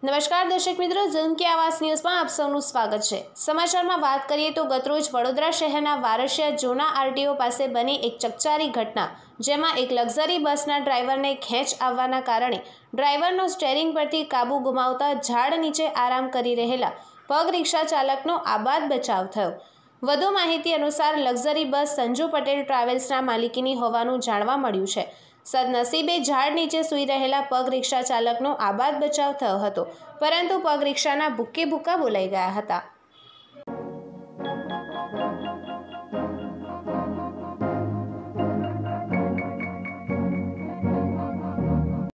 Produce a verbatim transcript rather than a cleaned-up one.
નમસ્કાર દર્શક મિત્રો, ઝૂમ કે આવાસ ન્યૂઝમાં આપ સૌનું સ્વાગત છે। સમાચારમાં વાત કરીએ તો ગતરોજ વડોદરા શહેરના વારસિયા જૂના આરટીઓ પાસે બની એક ચકચારી ઘટના, જેમાં એક લક્ઝરી બસના ડ્રાઈવરને ખેંચ આવવાના કારણે ડ્રાઈવરનો સ્ટીયરિંગ પરથી કાબુ ગુમાવતા ઝાડ નીચે આરામ કરી રહેલા પગ રિક્ષા ચાલકનો આબાદ બચાવ થયો। વધુ માહિતી અનુસાર લક્ઝરી બસ સંજુ પટેલ ટ્રાવેલ્સના માલિકીની હોવાનું જાણવા મળ્યું છે। સદનસીબે ઝાડ નીચે સૂઈ રહેલા પગ રિક્ષા ચાલકનો આબાદ બચાવ થયો હતો, પરંતુ પગ રિક્ષાના ભૂક્કે ભૂક્કા બોલાઈ ગયા હતા।